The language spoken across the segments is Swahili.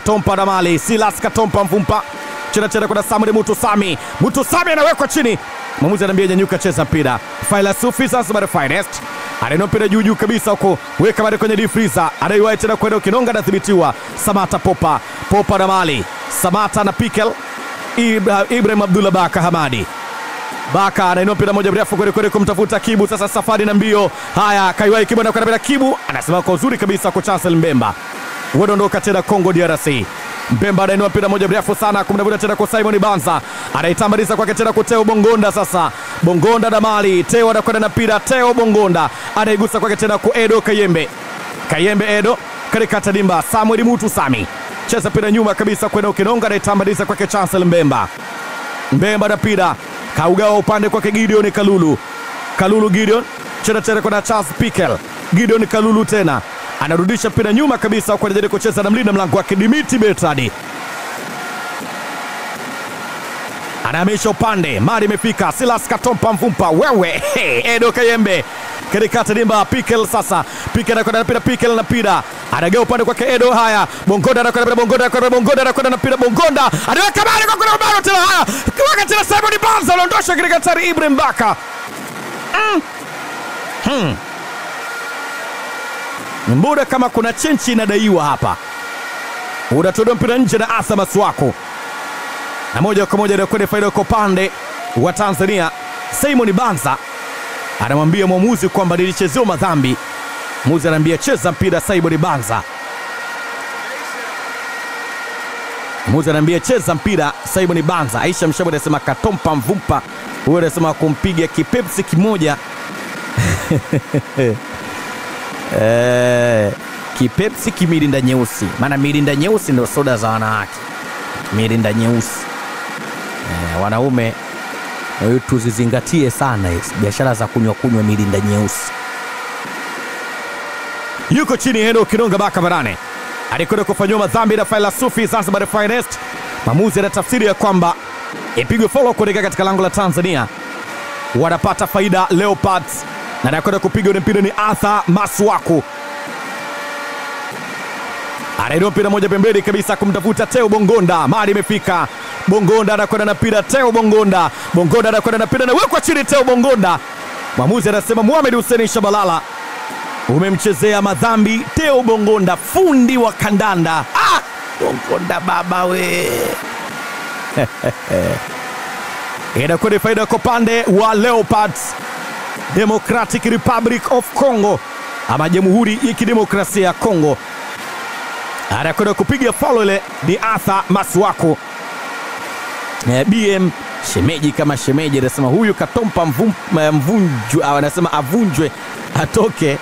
Katompa na Mali, Silas Katompa Mvumpa. Cheza kuna Samuel Mutusami. Mutusami anawekwa chini. Mwamuzi anambia nyanyuka, cheza mpira. Faila Sufi Zanzibar Finest. Anaino mpira juu kabisa huko. Weka bado kwenye deep freezer. Anaiwahi tena kwenda Kinonga, anathibitiwa. Samata Popa. Popa na Mali. Samata na Pikel. Ibrahim Abdullah Baka Hamadi. Baka anaino mpira moja mrefu kweli kumtafuta Kibu. Sasa safari na mbio. Haya, kaiwahi Kibu na kwenda Kibu. Anasema kwa uzuri kabisa kwa Chancel Mbemba. Wadondoka tena Kongo DRC. Mbemba anainua mpira moja mrefu sana kumdavuta tena kwa Simon Banza. Anaitambaliza kwake tena kwa Teo Bongonda sasa. Bongonda na Mali. Teo anakwenda na mpira. Teo Bongonda anaigusa kwake tena kwa Edo Kayembe. Kayembe Edo katika tadimba. Samuel Mutusami. Cheza mpira nyuma kabisa kwenda Kinonga, anaitambaliza kwake Chancel Mbemba. Mbemba na mpira. Kaugawa upande kwake Gideon Kalulu. Kalulu Gideon. Cheza tena kwa Charles Pikel. Gideon Kalulu tena. Anarudisha mpira nyuma kabisa kwa ajili kucheza na mlinda mlango wake Dimitri Bertrand. Anahamisha upande. Mali imefika. Silas Katompa Mvumpa. Wewe. Edo Kayembe. Katika tadimba Pikel sasa. Pikel anakwenda na mpira. Pikel na mpira. Anagea upande kwake Edo. Haya. Bongonda anakwenda na mpira. Bongonda anakwenda na mpira. Bongonda. Anaweka Mali kwa kuna ubao tena. Haya. Kiwaka tena Simon Banza anaondosha katika tari Ibrahim Baka. Mbona kama kuna chenchi inadaiwa hapa. Unatoa mpira nje na Asa Maswako. Na moja kwa moja ndio kwenda faida kwa pande wa Tanzania. Simon Banza anamwambia mwamuzi kwamba nilichezewa madhambi. Mwamuzi anamwambia cheza mpira Simon Banza. Mwamuzi anamwambia cheza mpira Simon Banza. Aisha Mshabu anasema Katompa Mvumpa. Huyo anasema kumpiga kipepsi kimoja. Kipepsi kimirinda nyeusi. Maana mirinda nyeusi ndio soda za wanawake. Mirinda nyeusi. Wanaume tuzizingatie sana hizi biashara za kunywa mirinda nyeusi. Yuko chini Edo Kinonga Baka Barane. Alikwenda kufanywa madhambi na Faila Sufi Zanzibar Finest. Maamuzi anatafsiri ya kwamba ipigwe follow kuelekea katika lango la Tanzania. Wanapata faida Leopards. Na anakwenda kupiga mpira ni Arthur Maswaku. Anainua mpira moja pembeni kabisa kumtafuta Teo Bongonda. Mali imefika. Bongonda anakwenda na mpira. Teo Bongonda. Bongonda anakwenda na mpira na wekwa chini Teo Bongonda. Mwamuzi anasema Mohamed Hussein Shabalala, umemchezea madhambi Teo Bongonda, fundi wa kandanda. Bongonda baba we. Inakwenda faida kwa pande wa Leopards. Democratic Republic of Congo, ama Jamhuri ya Kidemokrasia ya Kongo. Anakwenda kupiga foul ile ni Arthur Maswako. BM shemeji kama shemeji anasema huyu Katompa mvunjwe, anasema avunjwe atoke.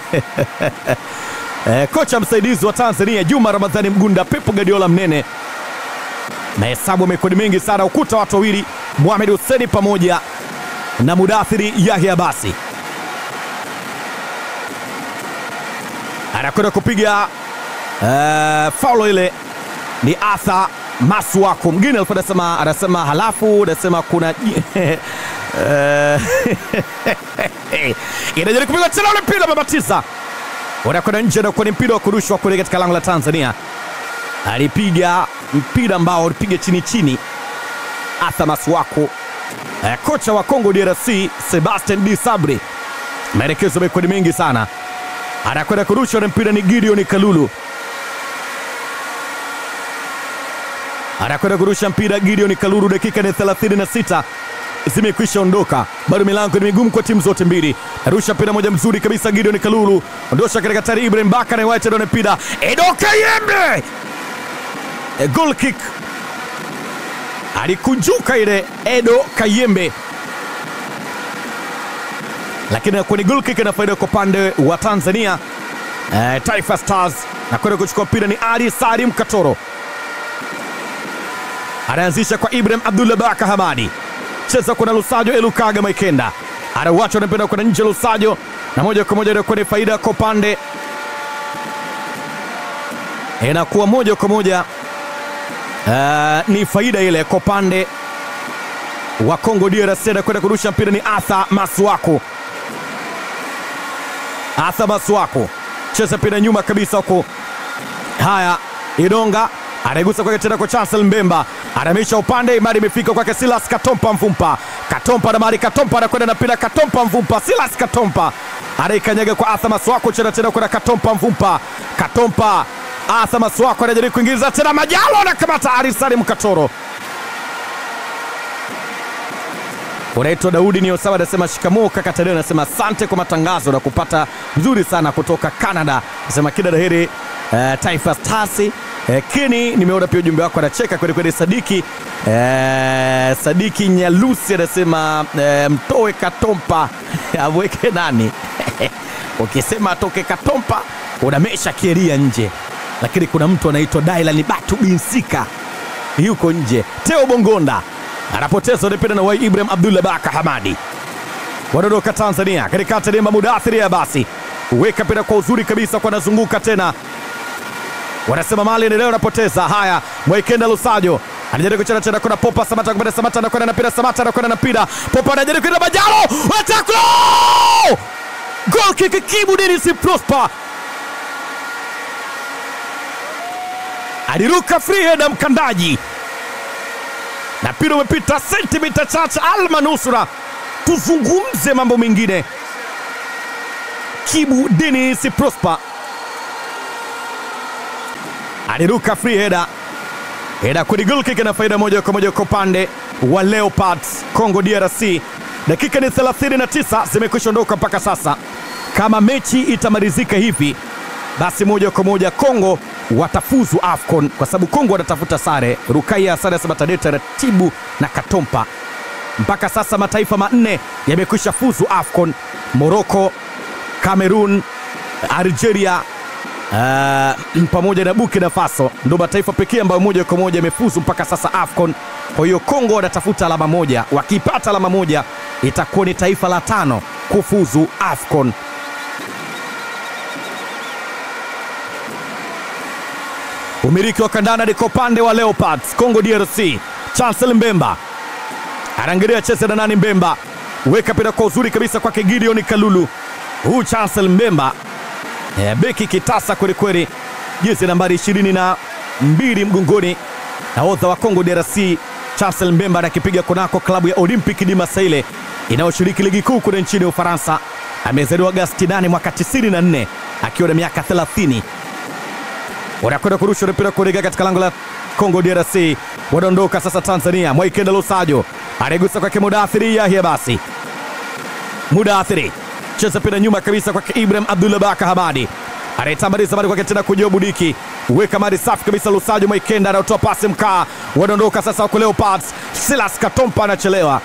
Kocha msaidizi wa Tanzania Juma Ramadhani Mgunda, Pepo Guardiola mnene. Mahesabu yamekodi mengi sana, ukuta watu wawili Mohamed Hussein pamoja na Mudathiri Yahya Basi. Anakwenda kupiga foul ile ni Arthur Maswako. Mwingine alikuwa anasema halafu anasema kuna inajaribu kupiga tena ule mpira mabatiza. Wanakwenda nje na kwa mpira wa kurushwa kule katika lango la Tanzania. Alipiga mpira ambao alipiga chini Arthur Maswako. Kocha wa Kongo DRC Sebastien Desabre, maelekezo yamekuwa mengi sana. Anakwenda kurusha na mpira ni Gideon Kalulu. Anakwenda kurusha mpira Gideon Kalulu. Dakika ni 36 zimekwisha ondoka, bado milango ni migumu kwa timu zote mbili. Arusha mpira moja mzuri kabisa Gideon Kalulu, ondosha katika tari Ibrahim Baka na White na mpira Edo Kayembe. Goal kick. Alikunjuka ile Edo Kayembe, lakini kwa ni goal kick na faida kwa pande wa Tanzania. Taifa Stars na kwenda kuchukua mpira ni Ali Salim Katoro. Anaanzisha kwa Ibrahim Abdullah Baka Hamadi. Cheza kuna Lusajo Elukaga Maikenda. Anawacha na mpira kwa nje Lusajo, na moja kwa moja kwa ni faida kwa pande. Inakuwa moja kwa moja ni faida ile kwa pande wa Kongo DRC. Na kwenda kurusha mpira ni Arthur Maswako. Arthur Maswako cheza mpira nyuma kabisa huko. Haya, Idonga anaigusa kwake tena kwa Chancel Mbemba, anamisha upande, mali imefika kwake Silas Katompa Mvumpa. Katompa na mali, Katompa anakwenda na pila, Katompa Mvumpa, Silas Katompa anaikanyaga kwa Arthur Maswako, tena kwa Katompa Mvumpa. Katompa, Arthur Maswako anajaribu kuingiza tena, Majalo anakamata Ali Salim Katoro. Unaitwa Daudi ni Osama, anasema shikamoo kaka Tadeo, anasema asante kwa matangazo na kupata mzuri sana kutoka Canada. Anasema kila laheri Taifa Stars. Kini nimeona pia ujumbe wako, anacheka kweli kweli. Sadiki Nyalusi anasema mtoe Katompa aweke nani? Ukisema atoke Katompa unamesha kieria nje, lakini kuna mtu anaitwa Dailan Batu Binsika yuko nje. Teo Bongonda anapoteza mpira na Wai Ibrahim Abdullah Baka Hamadi. Wanaondoka Tanzania katika Tadema Mudathiri ya basi. Weka mpira kwa uzuri kabisa, kwa nazunguka tena. Wanasema mali endeleo anapoteza. Haya, Mwaikenda Lusajo anajaribu kuchana tena, kuna Popa Samata kwa Samata na kwenda na pira, Samata na kwenda na pira. Popa anajaribu kwenda Majalo. Ataklo! Goal kick Kibu Dennis Prosper. Aliruka free header mkandaji. Na pira umepita sentimita chache almanusura. Tuzungumze mambo mengine. Kibu Dennis Prosper aliruka free header. Header kwa goal kick na faida moja kwa moja kwa upande wa Leopards Congo DRC. Dakika ni 39 zimekwisha ondoka mpaka sasa. Kama mechi itamalizika hivi, basi moja kwa moja Congo watafuzu AFCON, kwa sababu Congo wanatafuta sare. Rukaya sare Sabatadeta Ratibu na Katompa. Mpaka sasa mataifa manne yamekwisha fuzu AFCON: Morocco, Cameroon, Algeria pamoja na Burkina Faso. Ndio mataifa pekee ambayo moja kwa moja yamefuzu mpaka sasa AFCON. Kwa hiyo Congo wanatafuta alama moja. Wakipata alama moja itakuwa ni taifa la 5 kufuzu AFCON. Umiliki wa kandanda liko upande wa Leopards Congo DRC. Chancel Mbemba anaangalia cheza na nani. Mbemba weka pira kwa uzuri kabisa kwake Gideon Kalulu. Huu Chancel Mbemba beki kitasa kweli kweli, jezi nambari 22 mgongoni, nahodha wa Congo DRC. Chancel Mbemba anakipiga kunako klabu ya Olympique de Marseille inayoshiriki ligi kuu kule nchini Ufaransa. Amezaliwa Agosti 8 mwaka 94 akiwa na miaka 30. Wanakwenda kurusha mpira kuelekea katika lango la Congo DRC. Wanaondoka sasa Tanzania. Mwaikenda Lusajo anaigusa kwake Mudathiri Yahya basi. Mudathiri cheza pira nyuma kabisa kwake Ibrahim Abdullah Baka Hamadi. Anaitambaliza mali kwake tena kujua Budiki. Weka mali safi kabisa Lusajo. Mwaikenda anatoa pasi mkaa. Wanaondoka sasa kwa Leopards. Silas Katompa anachelewa.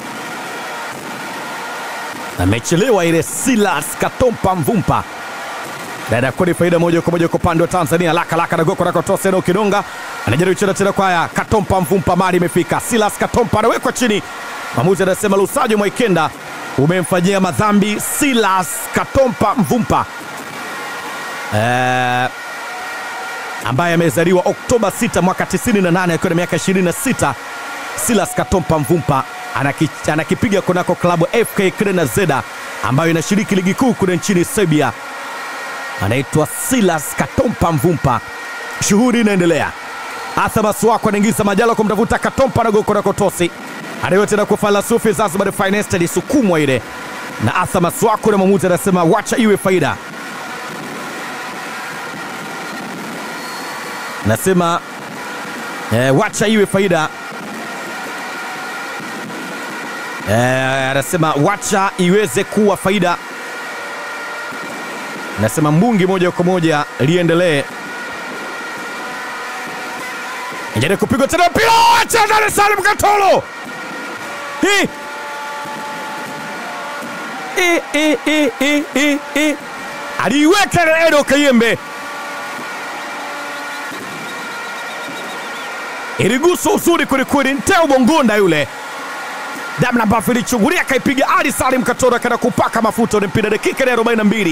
Amechelewa ile Silas Katompa Mvumpa. Dada kwa faida moja kwa moja kwa upande wa Tanzania. Laka na goko rako tose na Kidonga. Anajaribu kucheza tena kwa haya Katompa Mvumpa, mali imefika. Silas Katompa anawekwa chini. Mwamuzi anasema Lusajo Mwaikenda umemfanyia madhambi Silas Katompa Mvumpa. Ambaye amezaliwa Oktoba 6 mwaka 98 akiwa na miaka 26. Silas Katompa Mvumpa anakipiga kunako klabu FK Crena Zeda ambayo inashiriki ligi kuu kule nchini Serbia. Anaitwa Silas Katompa Mvumpa. Shughuli inaendelea. Arthur Maswako anaingiza Majalo kumtafuta Katompa na goko na kotosi. Anayote na kufala Sufi Zanzibar Finest alisukumwa ile na Arthur Maswako, na mwamuzi anasema wacha iwe faida. Nasema wacha iwe faida. Anasema wacha iweze kuwa faida. Nasema mbungi moja kwa moja liendelee. Njere kupigwa tena mpira. Wacha Dar Salim Katolo. Aliweka Edo Kayembe. Iligusa uzuri kwelikweli. Teo Bongonda yule damna ambavyo ilichungulia kaipiga Ali Salim Katoro kana kupaka mafuta ule mpira. Dakika ya 42.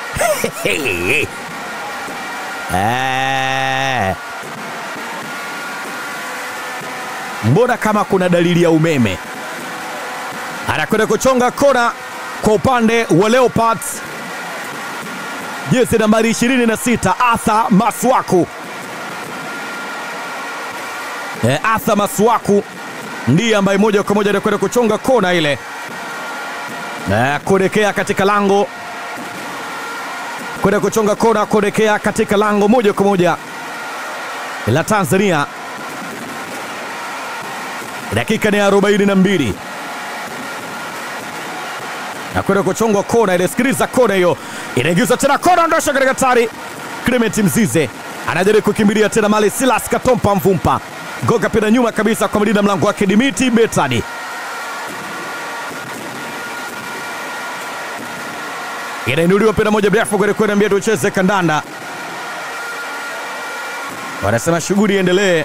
Mbona kama kuna dalili ya umeme. Anakwenda kuchonga kona kwa upande wa Leopards. Jezi nambari 26 Arthur Maswako. Arthur Masuaku ndiye ambaye moja kwa moja anakwenda kuchonga kona ile kuelekea katika lango, kwenda kuchonga kona kuelekea katika lango moja kwa moja la Tanzania. Dakika ni 42 na kwenda kuchonga kona ile. Sikiliza kona hiyo, inaingizwa tena kona, ndosha katika tari. Clement Mzize anajaribu kukimbilia tena mali. Silas Katompa Mvumpa goga pena nyuma kabisa kwa mlinda mlango wake Dimitri Bertrand. Inainuliwa pena moja mrefu kwenda mbele, tucheze kandanda. Wanasema shughuli iendelee.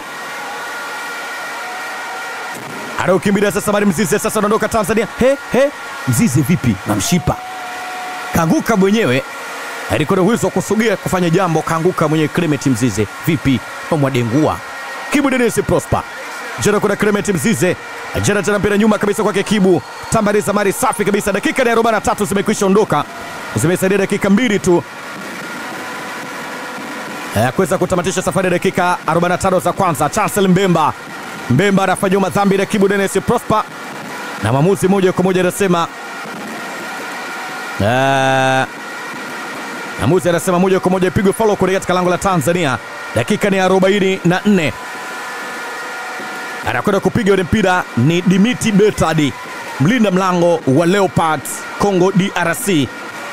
Anaukimbilia sasa mali Mzize, sasa anaondoka Tanzania. Mzize vipi? Na mshipa kaanguka mwenyewe, alikuwa na uwezo kusogea kufanya jambo, kaanguka mwenyewe. Clement Mzize vipi? Mwadengua Kibu Dennis Prosper jana kuna Clement Mzize jana tena mpira nyuma kabisa kwake Kibu. Tambariza mari safi kabisa. Dakika ya 43 zimekwisha ondoka, zimesaidia dakika 2 tu kuweza kutamatisha safari ya dakika 45 za kwanza. Chancel Mbemba anafanya madhambi na Kibu Dennis Prosper, na maamuzi moja kwa moja anasema maamuzi anasema moja kwa moja ipigwe follow kuelekea katika lango la Tanzania. Dakika ni 44. Anakwenda kupiga ule mpira ni Dimitri Bertrand, mlinda mlango wa Leopards Congo DRC.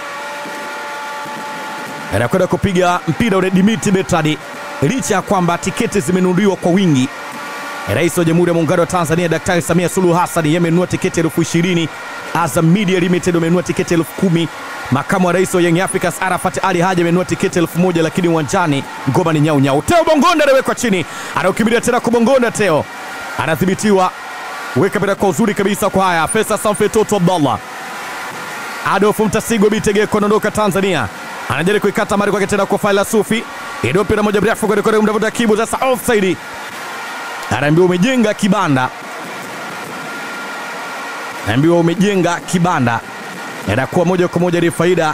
Anakwenda kupiga mpira ule Dimitri Bertrand, licha ya kwamba tiketi zimenunuliwa kwa wingi. Rais wa Jamhuri ya Muungano wa Tanzania Daktari Samia Suluhu Hassan amenunua tiketi 20,000. Azam Media Limited amenunua tiketi 10,000. Makamu wa Rais wa Young Africans Arafat Ali Haji amenunua tiketi 1,000, lakini uwanjani ngoma ni nyau nyau. Teo Bongonda anawekwa chini, anaukimbilia tena kubongonda. Teo anadhibitiwa, weka bila kwa uzuri kabisa kwa haya. Fesa Sanfe Toto Abdallah, Adolf Mtasigo Bitegeko anaondoka Tanzania, anajaribu kuikata mari kwa tena kwa Faila Sufi. Ndio mpira moja mrefu kwa mtafuta Kibu, sasa offside. Anaambiwa umejenga kibanda, anaambiwa umejenga kibanda. Inakuwa moja kwa moja ni faida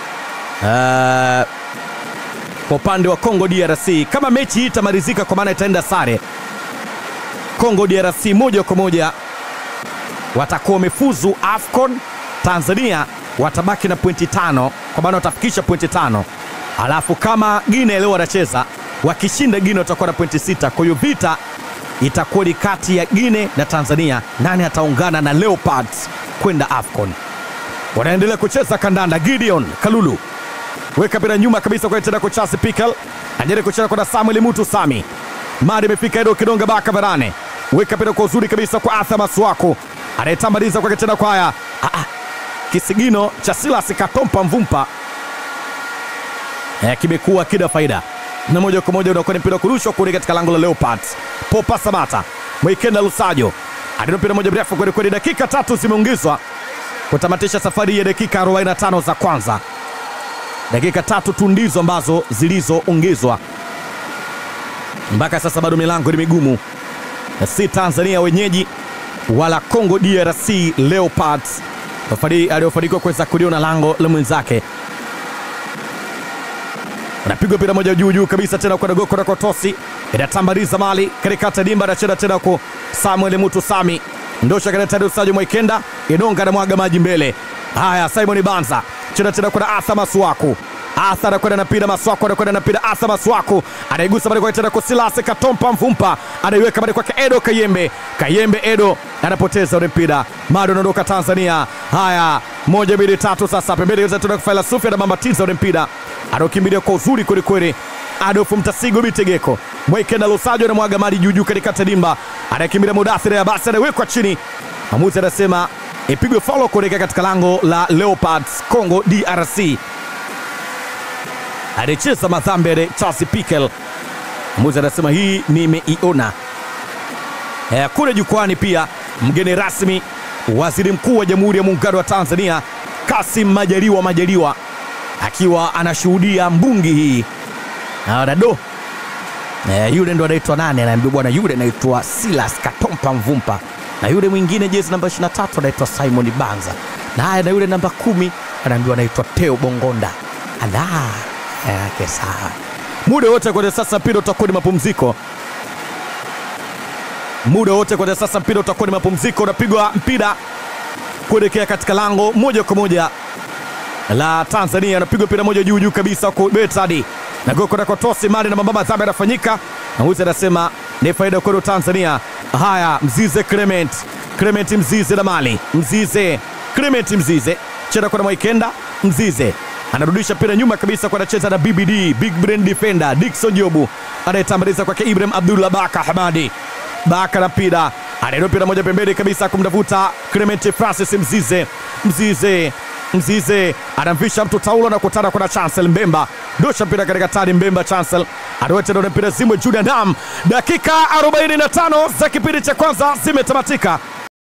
kwa upande wa Congo DRC. Kama mechi hii itamalizika, kwa maana itaenda sare, Congo DRC moja kwa moja watakuwa wamefuzu AFCON. Tanzania watabaki na pointi 5, kwa maana watafikisha pointi 5. Alafu kama Guinea leo wanacheza, wakishinda Guinea watakuwa na pointi 6. Kwa hiyo vita itakuwa ni kati ya Guinea na Tanzania, nani ataungana na Leopards kwenda AFCON. Wanaendelea kucheza kandanda. Gideon Kalulu weka bila nyuma kabisa kwa tena kwa Charles Pickle, anajaribu kucheza kwa Samuel Mutu Sami. Madi imefika Edo Kidonga Baka Barane, weka bila kwa uzuri kabisa kwa Arthur Masuaku, anayetambaliza kwa tena kwa haya kisigino cha Silas Katompa Mvumpa kimekuwa kida faida, na moja kwa moja unakuwa mpira kurushwa kule katika lango la Leopards. Popa Samata Mwikenda Lusajo ndio mpira moja mrefu kwa dakika 3 zimeongezwa kutamatisha safari ya dakika 45 za kwanza. Dakika 3 tu ndizo ambazo zilizoongezwa. Mpaka sasa bado milango ni migumu, si Tanzania wenyeji wala Congo DRC Leopards aliyofanikiwa kuweza kuliona lango la mwenzake. Anapigwa mpira moja juu kabisa tena kwa Goko kwa Tosi, inatambaliza mali katika tadimba, anacheza tena kwa Samuel Mutu Sami, ndosha katika Lusajo Mwikenda Idonga na mwaga maji mbele. Haya, Simon Banza cheza tena kwa Arthur Masuaku. Arthur anakwenda na mpira, Masuaku anakwenda na mpira, Arthur Masuaku anaigusa bali kwa tena kwa Silas Katompa Mvumpa, anaiweka bali kwa Edo Kayembe Edo anapoteza ule mpira. Mado anaondoka Tanzania. Haya, 1 2 3 sasa pembeni yote tuna Faila Sufi na Mambatiza ule mpira, anakimbilia kwa uzuri kweli kweli. Adolf Mtasigo Bitegeko Mwikenda Lusajo na mwaga maji juu katika tadimba, anakimbilia Mudathiri basi anawekwa chini. Amuzi anasema ipigwe follow kuelekea katika lango la Leopards Congo DRC. Alicheza madhambi Charles Pickle. Amuzi anasema hii nimeiona. Kule jukwani pia mgeni rasmi Waziri Mkuu wa Jamhuri ya Muungano wa Tanzania Kassim Majaliwa akiwa anashuhudia mbungi hii. Nado yule ndo anaitwa nani? Anaambiwa bwana yule anaitwa Silas Katompa Mvumpa, na yule mwingine jezi namba 23 anaitwa Simon Banza, na haya na yule namba 10 anaambiwa anaitwa Teo Bongonda. Sawa. Muda wote kwa sasa mpira utakuwa ni mapumziko. muda wote. Kwa sasa mpira utakuwa ni mapumziko, unapigwa mpira kuelekea katika lango moja kwa moja la Tanzania. Anapigwa mpira moja juu kabisa kwa Betadi na goko kwa Tosi Mali na mababa dhambi yanafanyika, na huyu anasema ni faida kwa Tanzania. Haya, Mzize Clement Mzize na Mali Mzize Clement Mzize cheza kwa Mwaikenda. Mzize anarudisha mpira nyuma kabisa kwa anacheza na BBD Big Brain Defender Dickson Jobu, anayetambaliza kwake Ibrahim Abdullah Baka Hamadi. Baka na mpira anaenda mpira moja pembeni kabisa kumtafuta Clement Francis Mzize anamvisha mtu taulo na kutana kwa Chancel Mbemba. Dosha mpira katika tani Mbemba Chancel anaweka mpira Zimwe Julian Dam. Dakika 45 za kipindi cha kwanza zimetamatika.